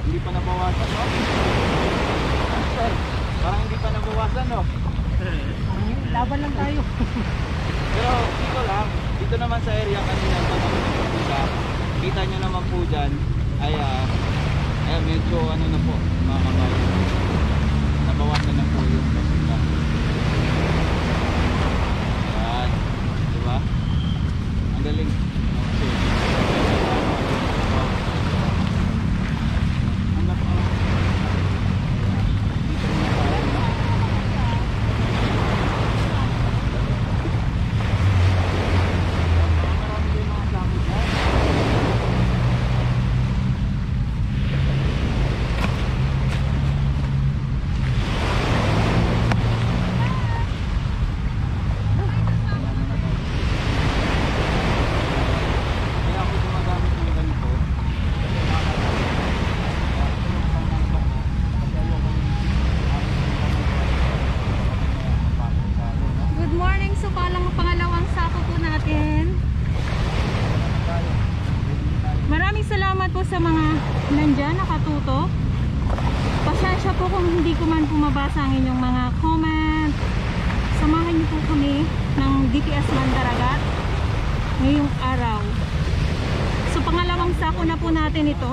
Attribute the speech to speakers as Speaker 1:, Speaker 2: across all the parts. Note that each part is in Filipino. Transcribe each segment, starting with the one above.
Speaker 1: Hindi pa nabawasan, no? Sir, parang hindi pa nabawasan, no?
Speaker 2: Laban lang tayo.
Speaker 1: Pero dito lang, dito naman sa area kanina kita nyo naman po dyan ay medyo ano na po mga kabayan, nabawasan na po yung basura. Yan, diba? Ang galing.
Speaker 3: Salamat po sa mga nandyan nakatuto. Pasensya po kung hindi ko man po mabasa ang inyong mga comment. Samahan niyo po kami ng DPS Mandaragat ngayong araw. So pangalawang sako na po natin ito.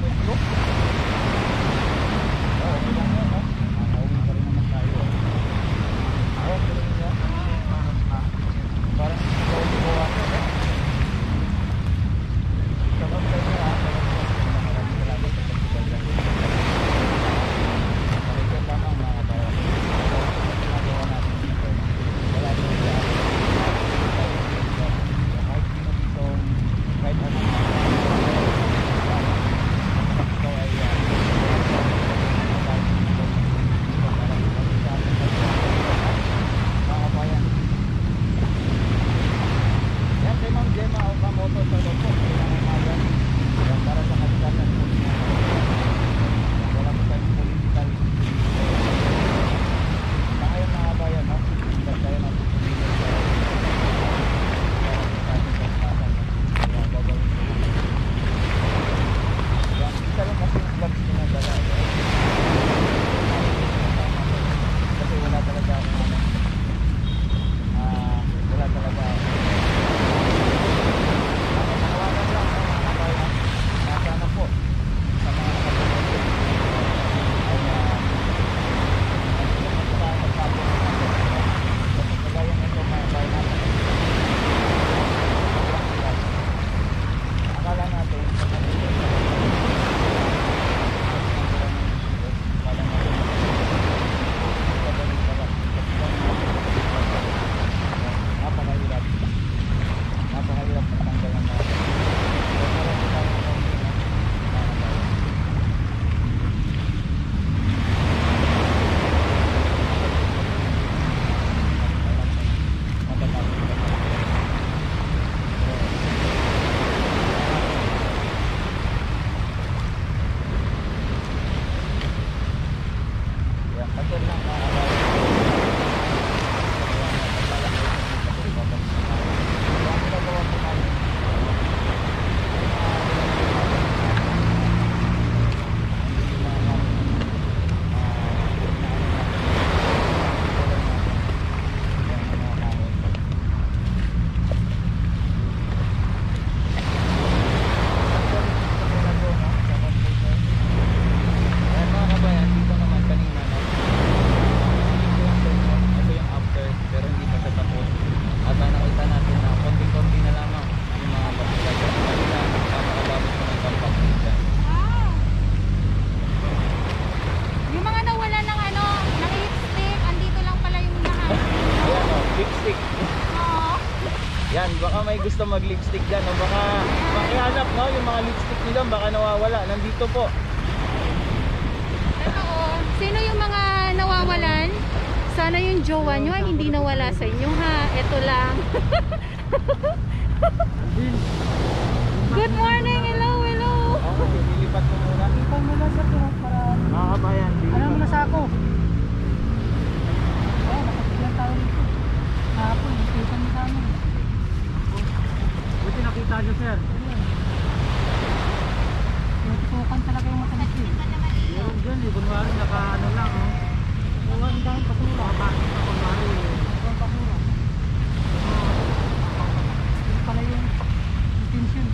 Speaker 1: Yan, baka may gusto mag-lipstick dyan o baka makihanap, no? Yung mga lipstick nila baka nawawala. Nandito po.
Speaker 3: Totoo. Sino yung mga nawawalan? Sana yung jowa nyo ay hindi nawala sa inyo, ha? Ito lang. Good morning! Hello, hello!
Speaker 1: Oo, nilipat ko muna.
Speaker 2: Ipang mo lang sa truck para...
Speaker 1: Mga kabayan,
Speaker 2: Alam mo na sa ako. Oo, nakapaglang tao dito. Hapon, ipitan mo sa amin. Buti nakita nyo, sir. Tutukan talaga yung matalis eh. Meron dyan eh, kunwari naka-ano lang oh. Oo, ang dahil basura. Bakit na kunwari eh. Ang basura. Yun pala yung intention.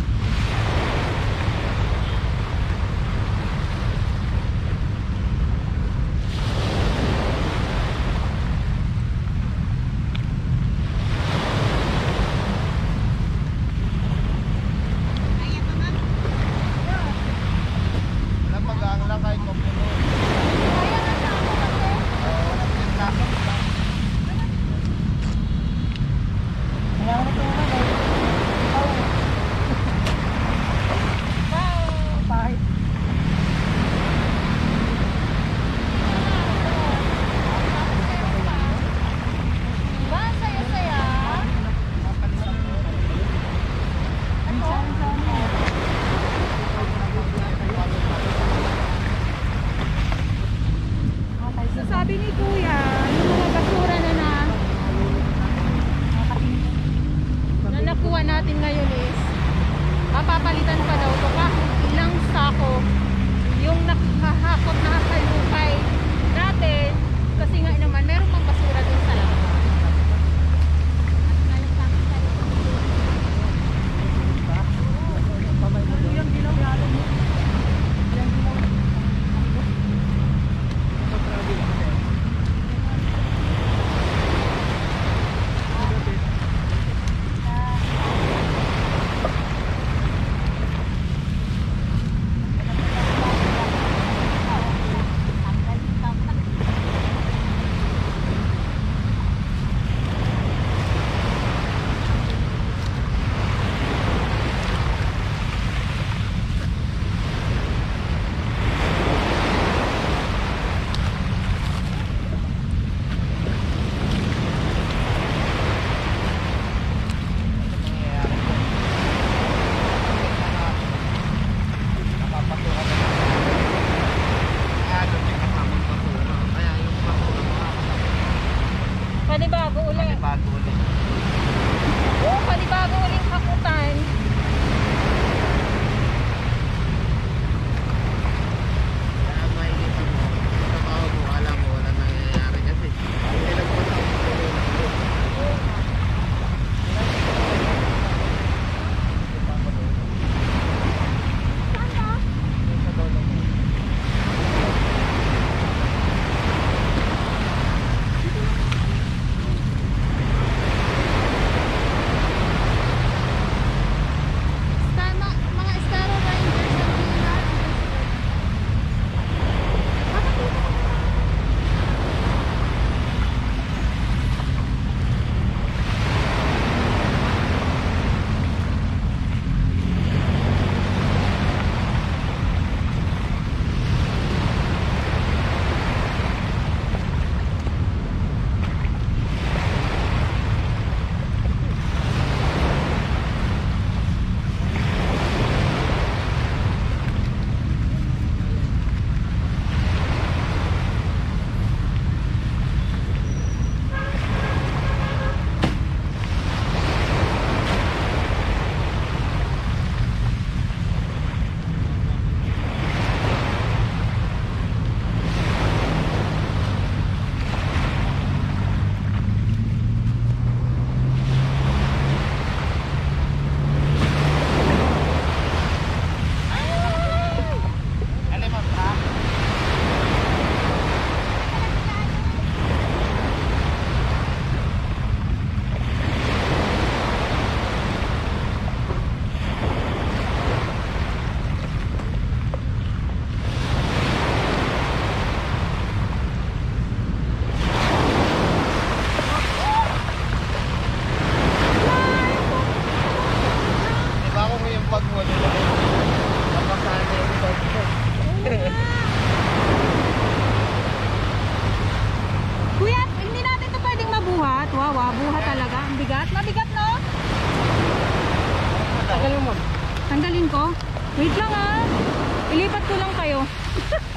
Speaker 3: ko. Wait lang ah. Ilipat ko lang kayo.